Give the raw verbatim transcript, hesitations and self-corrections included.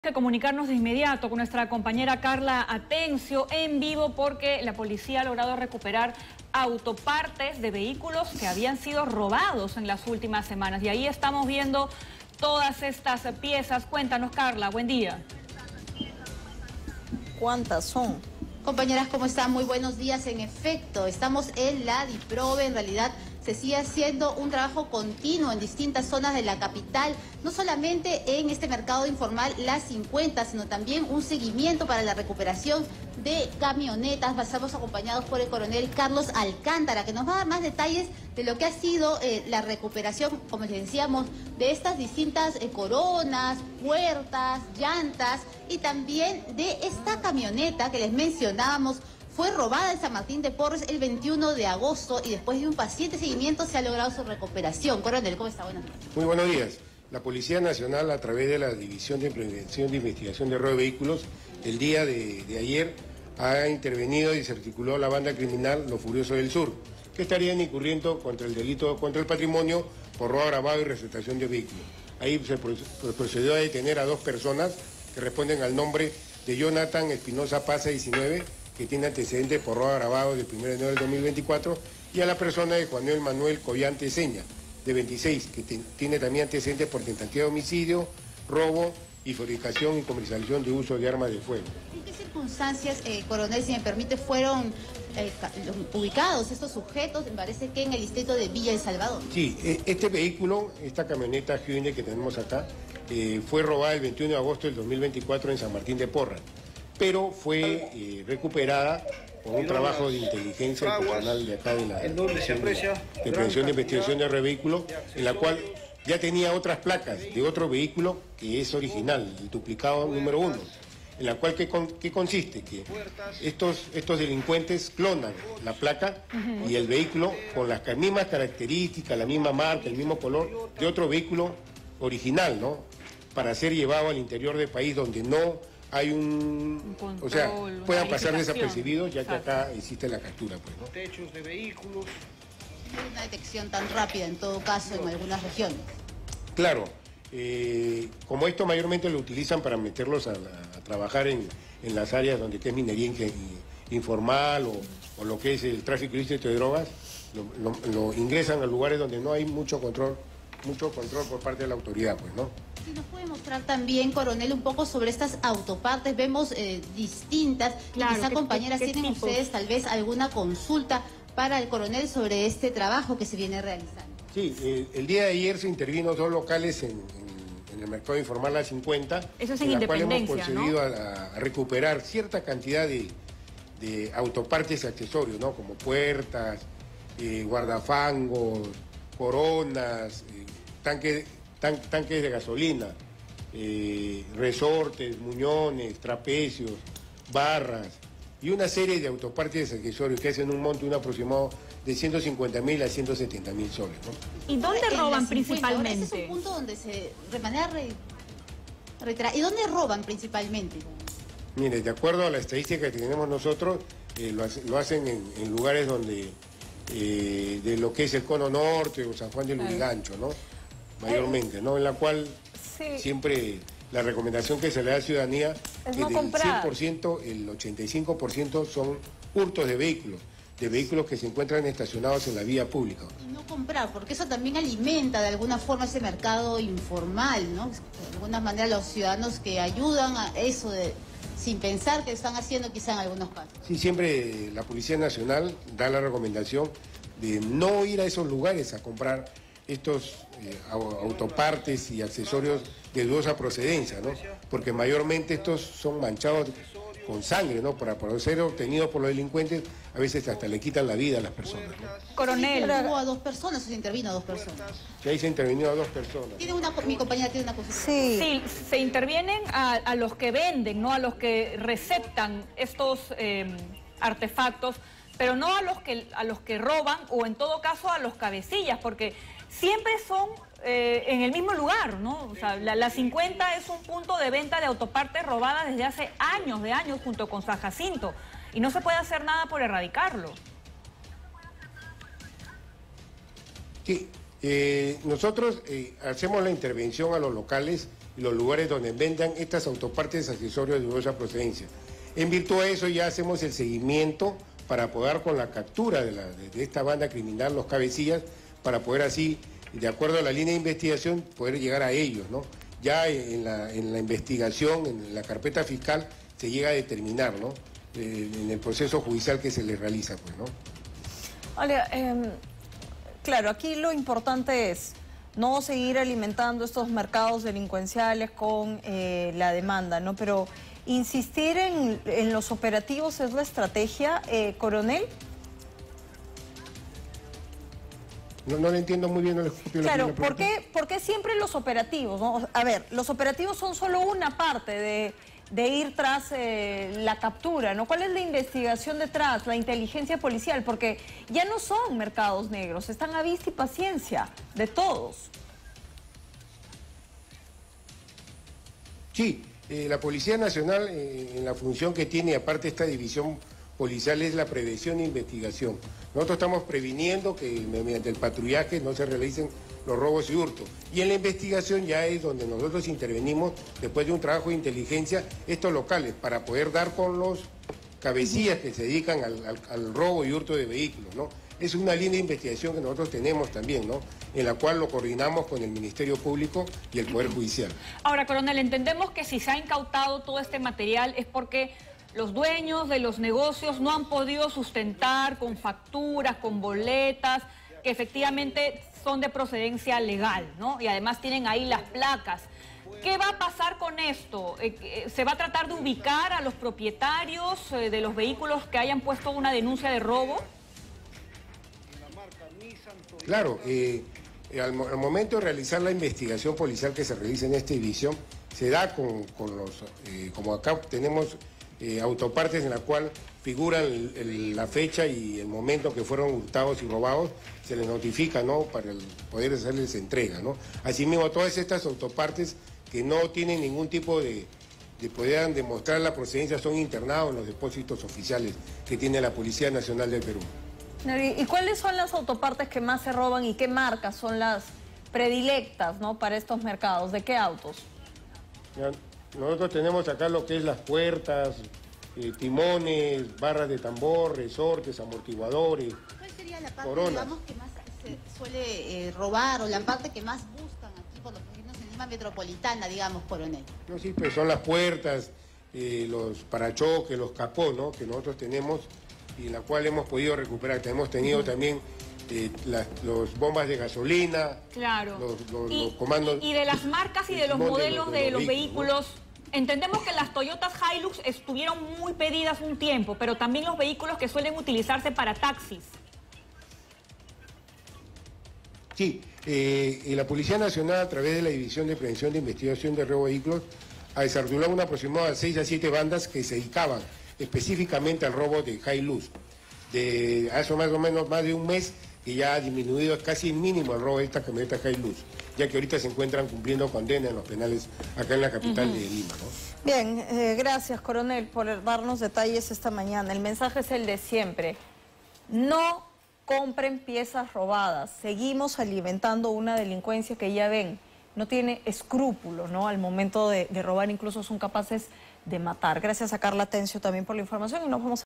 Que comunicarnos de inmediato con nuestra compañera Carla Atencio en vivo porque la policía ha logrado recuperar autopartes de vehículos que habían sido robados en las últimas semanas. Y ahí estamos viendo todas estas piezas. Cuéntanos, Carla, buen día. ¿Cuántas son? Compañeras, ¿cómo están? Muy buenos días. En efecto, estamos en la DIPROVE. En realidad se sigue haciendo un trabajo continuo en distintas zonas de la capital, no solamente en este mercado informal Las cincuenta, sino también un seguimiento para la recuperación de camionetas. Estamos acompañados por el coronel Carlos Alcántara, que nos va a dar más detalles de lo que ha sido eh, la recuperación, como les decíamos, de estas distintas eh, coronas, puertas, llantas y también de esta camioneta que les mencionábamos. Fue robada en San Martín de Porres el veintiuno de agosto y después de un paciente seguimiento se ha logrado su recuperación. Coronel, ¿cómo está? Buenos días. Muy buenos días. La Policía Nacional, a través de la División de Prevención de Investigación de Robo de Vehículos, el día de, de ayer ha intervenido y desarticuló la banda criminal Los Furiosos del Sur, que estarían incurriendo contra el delito contra el patrimonio por robo agravado y receptación de vehículos. Ahí se procedió a detener a dos personas que responden al nombre de Jonathan Espinosa Pasa, diecinueve, que tiene antecedentes por robo agravado del primero de enero del dos mil veinticuatro, y a la persona de Juan Manuel Collante Seña, de veintiséis, que te, tiene también antecedentes por tentativa de homicidio, robo y fabricación y comercialización de uso de armas de fuego. ¿En qué circunstancias, eh, coronel, si me permite, fueron eh, ubicados estos sujetos? Me parece que en el distrito de Villa El Salvador. Sí, este vehículo, esta camioneta Hyundai que tenemos acá, eh, fue robada el veintiuno de agosto del dos mil veinticuatro en San Martín de Porres, pero fue eh, recuperada con un trabajo de inteligencia personal de acá de la de, de Prevención de Investigación de Vehículos, en la cual ya tenía otras placas de otro vehículo que es original, el duplicado número uno, en la cual ¿qué, con, qué consiste? Que estos, estos delincuentes clonan la placa uh-huh. y el vehículo con las mismas características, la misma marca, el mismo color de otro vehículo original, ¿no? Para ser llevado al interior del país donde no hay un, un control, o sea, puedan pasar desapercibidos, ya que acá existe la captura, pues, ¿no? Techos de vehículos. No hay una detección tan rápida, en todo caso, en algunas regiones. Claro, eh, como esto mayormente lo utilizan para meterlos a, a, a trabajar en, en las áreas donde que es minería informal o, o lo que es el tráfico ilícito de drogas, lo, lo, lo ingresan a lugares donde no hay mucho control, mucho control por parte de la autoridad, pues, ¿no? Si nos puede mostrar también, coronel, un poco sobre estas autopartes, vemos eh, distintas, claro, y quizá, compañeras, ¿qué, qué tienen tipos? Ustedes tal vez alguna consulta para el coronel sobre este trabajo que se viene realizando. Sí, eh, el día de ayer se intervino dos locales en, en, en el mercado informal Las cincuenta, Eso es en, en la cual hemos procedido, ¿no? a, a recuperar cierta cantidad de, de autopartes y accesorios, ¿no? Como puertas, eh, guardafangos, coronas, eh, tanques Tan, tanques de gasolina, eh, resortes, muñones, trapecios, barras y una serie de autopartes y accesorios que hacen un monto un aproximado de ciento cincuenta mil a ciento setenta mil soles, ¿no? ¿Y dónde en roban cincuenta, principalmente? Ese es un punto donde se de manera re, retra... ¿Y dónde roban principalmente? Mire, de acuerdo a la estadística que tenemos nosotros, eh, lo, lo hacen en, en lugares donde eh, de lo que es el Cono Norte o San Juan del Lurigancho, ¿no? Mayormente, ¿no? En la cual sí. siempre la recomendación que se le da a la ciudadanía es que no del comprar. cien por ciento, el ochenta y cinco por ciento son hurtos de vehículos, de vehículos que se encuentran estacionados en la vía pública. Y no comprar, porque eso también alimenta de alguna forma ese mercado informal, ¿no? De alguna manera los ciudadanos que ayudan a eso de, sin pensar que están haciendo quizá en algunos casos. Sí, siempre la Policía Nacional da la recomendación de no ir a esos lugares a comprar estos eh, autopartes y accesorios de dudosa procedencia, ¿no? Porque mayormente estos son manchados con sangre, ¿no? Para poder ser obtenidos por los delincuentes, a veces hasta le quitan la vida a las personas, ¿no? Coronel. Sí, hubo a dos personas, se intervino a dos personas. Sí, ahí se intervino a dos personas. ¿Tiene una, mi compañera tiene una cosa. Sí. Sí, se intervienen a, a los que venden, no a los que receptan estos eh, artefactos, pero no a los que a los que roban, o en todo caso a los cabecillas, porque siempre son eh, en el mismo lugar, ¿no? O sea, la, la cincuenta es un punto de venta de autopartes robadas desde hace años, de años, junto con San Jacinto, y no se puede hacer nada por erradicarlo. Sí, eh, nosotros eh, hacemos la intervención a los locales y los lugares donde vendan estas autopartes accesorios de dudosa procedencia. En virtud de eso ya hacemos el seguimiento para poder con la captura de, la, de, de esta banda criminal, los cabecillas, para poder así, de acuerdo a la línea de investigación, poder llegar a ellos, ¿no? Ya en la, en la investigación, en la carpeta fiscal, se llega a determinar, ¿no? Eh, en el proceso judicial que se les realiza, pues, ¿no? Olga, eh, claro, aquí lo importante es no seguir alimentando estos mercados delincuenciales con eh, la demanda, ¿no? Pero insistir en, en los operativos es la estrategia, eh, coronel. No, no le entiendo muy bien, no le escucho. Claro, ¿por qué, ¿por qué siempre los operativos, ¿no? A ver, los operativos son solo una parte de, de ir tras eh, la captura, ¿no? ¿Cuál es la investigación detrás, la inteligencia policial? Porque ya no son mercados negros, están a vista y paciencia de todos. Sí, eh, la Policía Nacional, eh, en la función que tiene, aparte de esta división policial, es la prevención e investigación. Nosotros estamos previniendo que mediante el patrullaje no se realicen los robos y hurtos. Y en la investigación ya es donde nosotros intervenimos, después de un trabajo de inteligencia, estos locales, para poder dar con los cabecillas que se dedican al, al, al robo y hurto de vehículos, ¿no? Es una línea de investigación que nosotros tenemos también, ¿no? En la cual lo coordinamos con el Ministerio Público y el Poder Judicial. Ahora, coronel, entendemos que si se ha incautado todo este material es porque los dueños de los negocios no han podido sustentar con facturas, con boletas, que efectivamente son de procedencia legal, ¿no? Y además tienen ahí las placas. ¿Qué va a pasar con esto? ¿Se va a tratar de ubicar a los propietarios de los vehículos que hayan puesto una denuncia de robo? Claro, eh, al, al momento de realizar la investigación policial que se realiza en esta división, se da con, con los, eh, como acá tenemos eh, autopartes en la cual figuran el, el, la fecha y el momento que fueron hurtados y robados, se les notifica, ¿no? Para el, poder hacerles entrega, ¿no? Asimismo, todas estas autopartes que no tienen ningún tipo de, de poder demostrar la procedencia son internados en los depósitos oficiales que tiene la Policía Nacional del Perú. ¿Y cuáles son las autopartes que más se roban y qué marcas son las predilectas, ¿no? Para estos mercados? ¿De qué autos? Ya, nosotros tenemos acá lo que es las puertas, eh, timones, barras de tambor, resortes, amortiguadores. ¿Cuál sería la parte, coronas, digamos, que más se suele eh, robar o la parte que más buscan aquí por los vecinos en Lima Metropolitana, digamos, coronel? No, sí, pues son las puertas, eh, los parachoques, los capós, ¿no? Que nosotros tenemos y la cual hemos podido recuperar. Hemos tenido uh-huh. también eh, las los bombas de gasolina, claro. los, los, y, los comandos. Y de las marcas y de los modelos de, de, de los, los vehículos. ¿No? Entendemos que las Toyotas Hilux estuvieron muy pedidas un tiempo, pero también los vehículos que suelen utilizarse para taxis. Sí, eh, y la Policía Nacional, a través de la División de Prevención de Investigación de Robo de Vehículos, ha desarrollado una aproximada de seis a siete bandas que se dedicaban específicamente al robo de Hilux. De hace más o menos más de un mes que ya ha disminuido casi mínimo el robo de esta camioneta Hilux, ya que ahorita se encuentran cumpliendo condena en los penales acá en la capital uh-huh. de Lima, ¿no? Bien, eh, gracias, coronel, por darnos detalles esta mañana. El mensaje es el de siempre. No compren piezas robadas. Seguimos alimentando una delincuencia que ya ven, no tiene escrúpulos, ¿no? Al momento de, de robar, incluso son capaces de matar. Gracias a Carla Tencio también por la información y nos vamos